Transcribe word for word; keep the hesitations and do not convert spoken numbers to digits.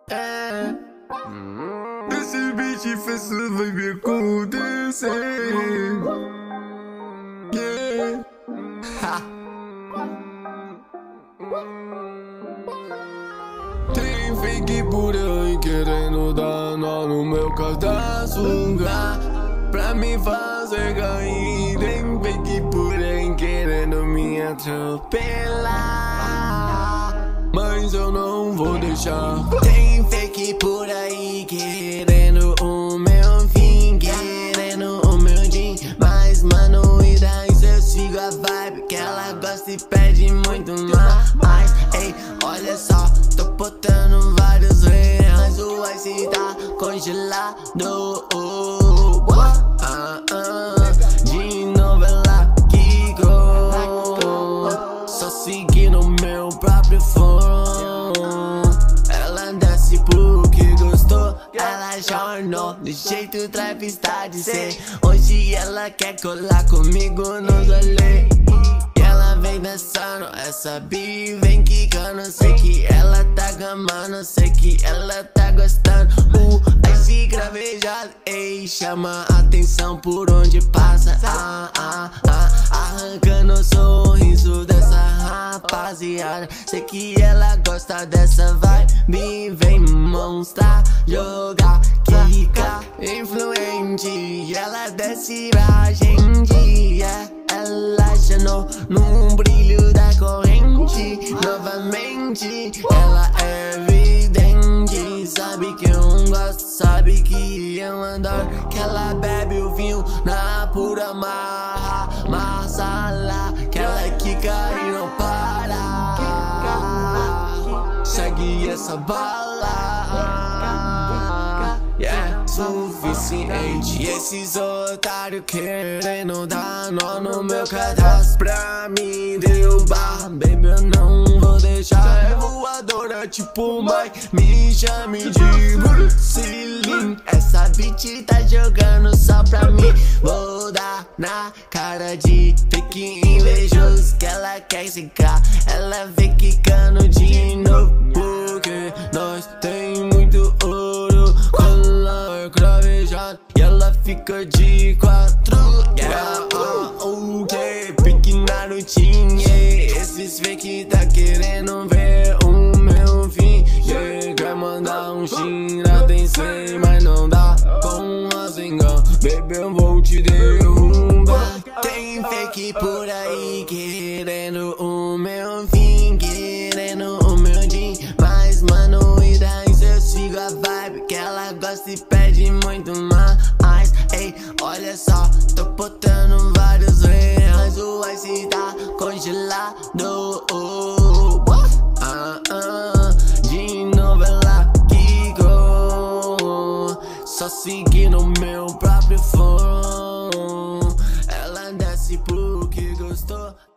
É. Esse beat fez vai me acontecer. Yeah. Ha. Tem fake por aí querendo dar nó no meu cadarço, pra me fazer cair. Tem fake por aí querendo me atropelar, mas eu não vou deixar. Tem fake por aí querendo o meu fim, querendo o meu din. Mas mano, e daí se eu sigo a vibe que ela gosta e pede muito mais. Ei, olha só, tô botando vários reais, o ice tá congelado. Oh, oh, ah, ah, de novela que go, só seguindo meu próprio flow. Ela desce porque gostou, ela jornou do jeito trapista de ser. Hoje ela quer colar comigo nos rolê, e ela vem dançando, essa bi vem quicando. Sei que ela tá gamando, sei que ela tá gostando. O ice cravejado, ei, chama atenção por onde passa. Ah, ah, ah, arrancando o sorriso dessa rapaziada. Sei que ela gosta dessa vibe, vem mostrar, jogar, quicar, influente. E ela desce pra gente, yeah. Ela chanou num brilho da corrente. Novamente, ela é evidente. Sabe que eu gosto, sabe que eu adoro. Que ela bebe o vinho na pura marra, marsala, que ela quica e não para. Segue essa bala, yeah, suficiente. E esses otários querendo dar nó no meu cadastro pra me derrubar, baby, eu não vou deixar. É voadora tipo Mike, me chame de Bruce Lee. Essa bitch tá jogando só pra mim. Vou dar na cara de fake invejoso que ela quer ficar. Ela vem quicando de novo porque nós tem muito ouro. Colar cravejado e ela fica de quatro. Yeah, uh, ok, pique Narutinho, yeah. Esses fake tá querendo ver o meu fim, yeah. Quer mandar um xinga, tem sei, mas não dá com a zingão. Baby, eu vou te derrubar. Tem fake por aí querendo o meu fim, querendo o meu din. Mas mano, e daí se eu sigo a vibe que ela gosta e pede muito mais. Ei, olha só, tô botando vários reais, o ice tá congelado. Oh, oh, ah, ah, de novela que go, só seguindo meu próprio flow. Ela desce porque gostou.